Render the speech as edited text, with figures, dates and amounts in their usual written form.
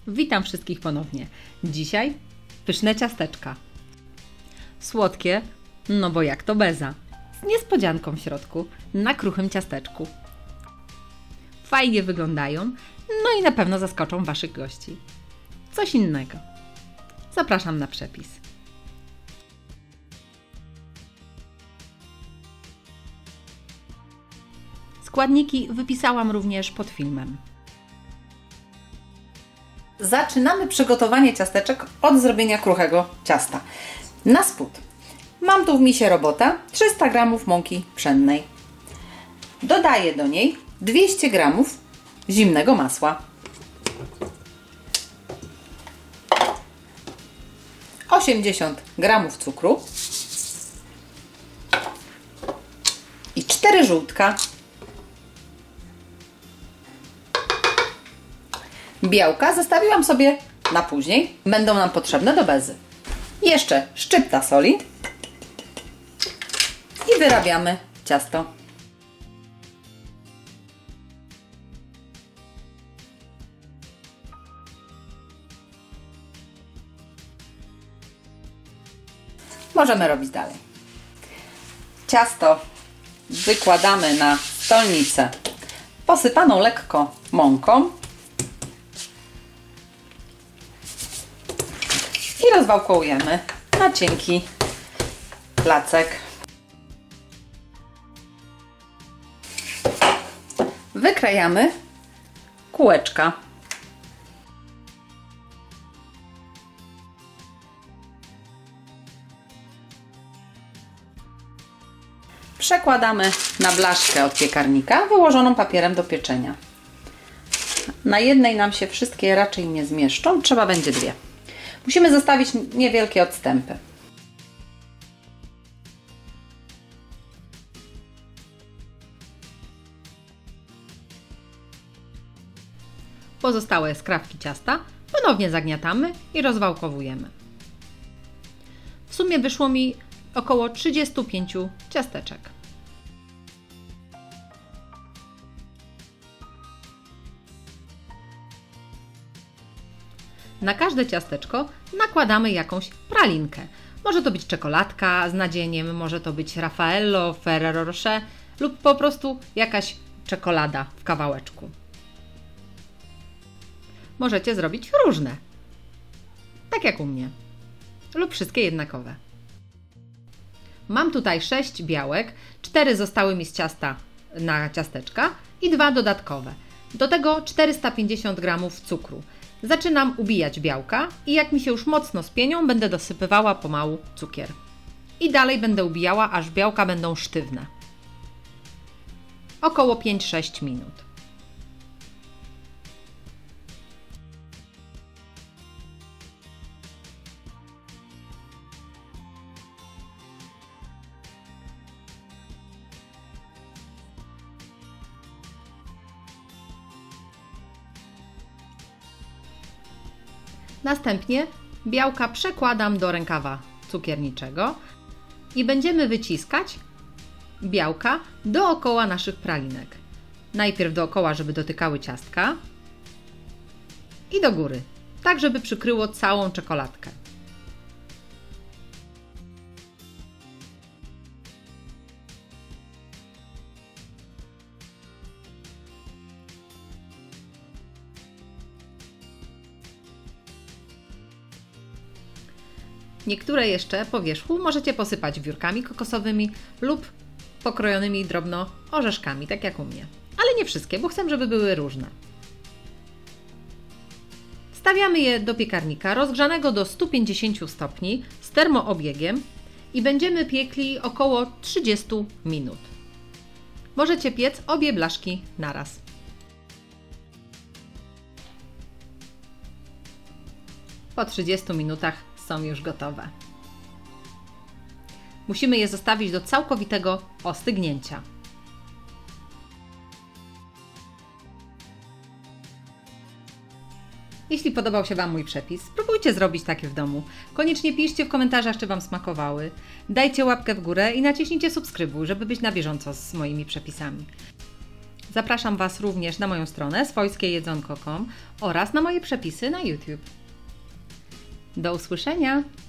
Witam wszystkich ponownie. Dzisiaj pyszne ciasteczka. Słodkie, no bo jak to beza. Z niespodzianką w środku, na kruchym ciasteczku. Fajnie wyglądają, no i na pewno zaskoczą Waszych gości. Coś innego. Zapraszam na przepis. Składniki wypisałam również pod filmem. Zaczynamy przygotowanie ciasteczek od zrobienia kruchego ciasta. Na spód mam tu w misie robota 300 g mąki pszennej. Dodaję do niej 200 g zimnego masła, 80 g cukru i 4 żółtka. Białka zostawiłam sobie na później, będą nam potrzebne do bezy. Jeszcze szczypta soli i wyrabiamy ciasto. Możemy robić dalej. Ciasto wykładamy na stolnicę posypaną lekko mąką i rozwałkołujemy na cienki placek. Wykrajamy kółeczka. Przekładamy na blaszkę od piekarnika wyłożoną papierem do pieczenia. Na jednej nam się wszystkie raczej nie zmieszczą, trzeba będzie dwie. Musimy zostawić niewielkie odstępy. Pozostałe skrawki ciasta ponownie zagniatamy i rozwałkowujemy. W sumie wyszło mi około 35 ciasteczek. Na każde ciasteczko nakładamy jakąś pralinkę. Może to być czekoladka z nadzieniem, może to być Raffaello, Ferrero Rocher lub po prostu jakaś czekolada w kawałeczku. Możecie zrobić różne, tak jak u mnie, lub wszystkie jednakowe. Mam tutaj 6 białek, 4 zostały mi z ciasta na ciasteczka i 2 dodatkowe. Do tego 450 g cukru. Zaczynam ubijać białka i jak mi się już mocno spienią, będę dosypywała pomału cukier. I dalej będę ubijała, aż białka będą sztywne. Około 5-6 minut. Następnie białka przekładam do rękawa cukierniczego i będziemy wyciskać białka dookoła naszych pralinek. Najpierw dookoła, żeby dotykały ciastka i do góry, tak żeby przykryło całą czekoladkę. Niektóre jeszcze po wierzchu możecie posypać wiórkami kokosowymi lub pokrojonymi drobno orzeszkami, tak jak u mnie. Ale nie wszystkie, bo chcę, żeby były różne. Wstawiamy je do piekarnika rozgrzanego do 150 stopni z termoobiegiem i będziemy piekli około 30 minut. Możecie piec obie blaszki naraz. Po 30 minutach są już gotowe. Musimy je zostawić do całkowitego ostygnięcia. Jeśli podobał się Wam mój przepis, spróbujcie zrobić takie w domu. Koniecznie piszcie w komentarzach, czy Wam smakowały. Dajcie łapkę w górę i naciśnijcie subskrybuj, żeby być na bieżąco z moimi przepisami. Zapraszam Was również na moją stronę swojskiejedzonko.com oraz na moje przepisy na YouTube. Do usłyszenia!